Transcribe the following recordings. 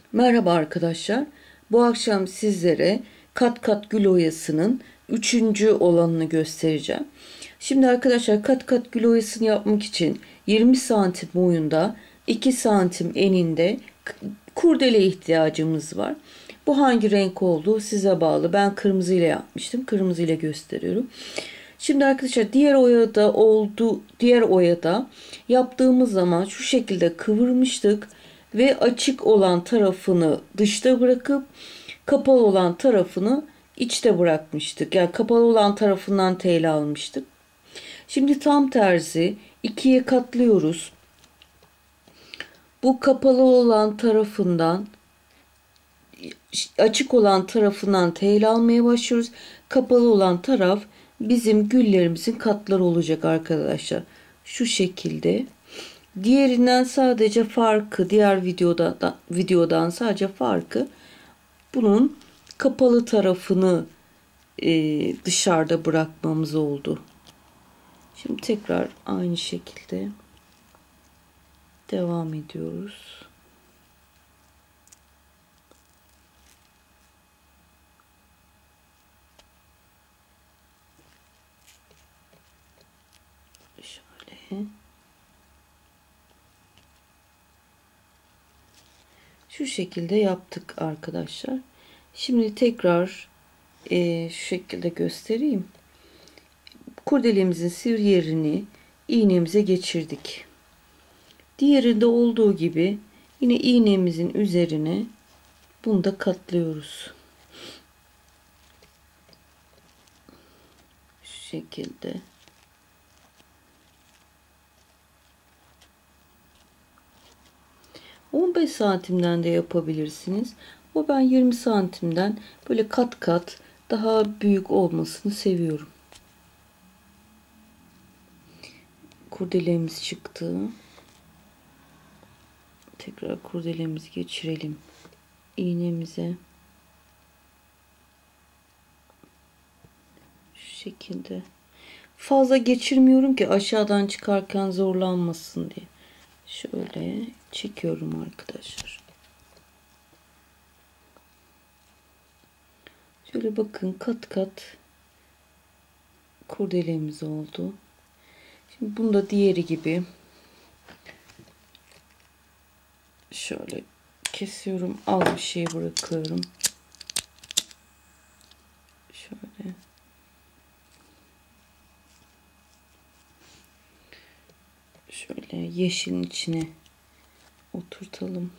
Merhaba arkadaşlar. Bu akşam sizlere kat kat gül oyasının 3. olanını göstereceğim. Şimdi arkadaşlar kat kat gül oyasını yapmak için 20 santim boyunda 2 santim eninde kurdele ihtiyacımız var. Bu hangi renk olduğu size bağlı. Ben kırmızı ile yapmıştım. Kırmızı ile gösteriyorum. Şimdi arkadaşlar diğer oyada yaptığımız zaman şu şekilde kıvırmıştık ve açık olan tarafını dışta bırakıp kapalı olan tarafını içte bırakmıştık. Yani kapalı olan tarafından tel almıştık. Şimdi tam tersi ikiye katlıyoruz. Bu kapalı olan tarafından açık olan tarafından tel almaya başlıyoruz. Kapalı olan taraf bizim güllerimizin katları olacak arkadaşlar. Şu şekilde. Diğerinden sadece farkı, diğer videodan sadece farkı bunun kapalı tarafını dışarıda bırakmamız oldu. Şimdi tekrar aynı şekilde devam ediyoruz. Şöyle. Şu şekilde yaptık arkadaşlar. Şimdi tekrar şu şekilde göstereyim. Kurdelemizin sivri yerini iğnemize geçirdik. Diğerinde olduğu gibi yine iğnemizin üzerine bunu da katlıyoruz. Şu şekilde. ...15 santimden de yapabilirsiniz. O ben 20 santimden böyle kat kat daha büyük olmasını seviyorum. Kurdelemiz çıktı. Tekrar kurdelemizi geçirelim iğnemize. Şu şekilde. Fazla geçirmiyorum ki aşağıdan çıkarken zorlanmasın diye. Şöyle çekiyorum arkadaşlar. Şöyle bakın kat kat kurdelemiz oldu. Şimdi bunu da diğeri gibi şöyle kesiyorum. Az bir şey bırakıyorum. Şöyle. Şöyle yeşilin içine oturtalım.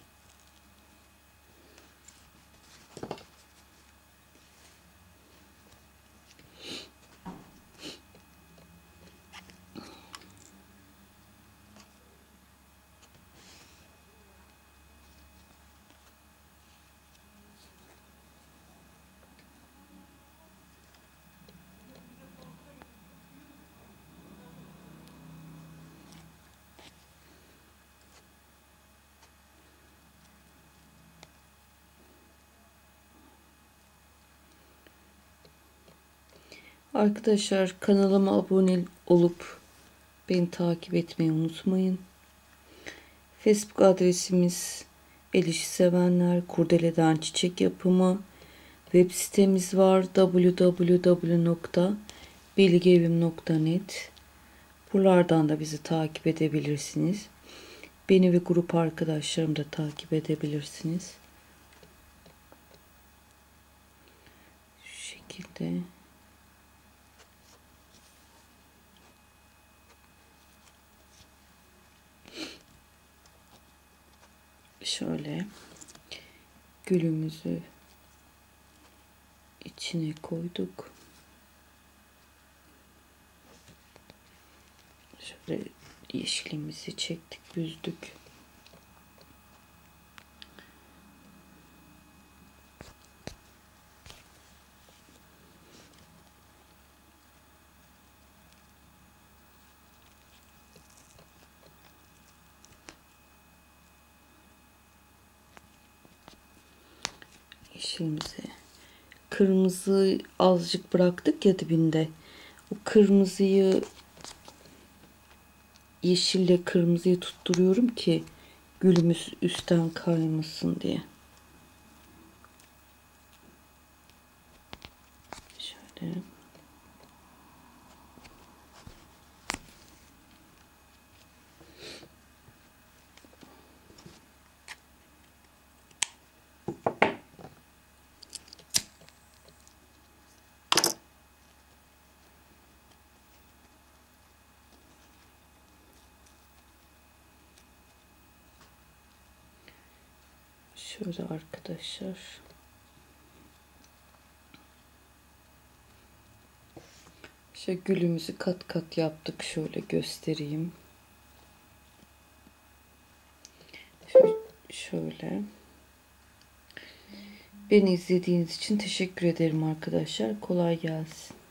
Arkadaşlar kanalıma abone olup beni takip etmeyi unutmayın. Facebook adresimiz El İşi Sevenler, Kurdeleden Çiçek Yapımı. Web sitemiz var www.bilgeevim.net. Buralardan da bizi takip edebilirsiniz. Beni ve grup arkadaşlarımı da takip edebilirsiniz. Şu şekilde. Şöyle gülümüzü içine koyduk. Şöyle yeşilimizi çektik, büzdük. Yeşilimizi, kırmızı azıcık bıraktık ya dibinde. O kırmızıyı yeşille kırmızıyı tutturuyorum ki Gülümüz üstten kaymasın diye. Şöyle. Şöyle arkadaşlar. İşte gülümüzü kat kat yaptık. Şöyle göstereyim. Şöyle. Beni izlediğiniz için teşekkür ederim arkadaşlar. Kolay gelsin.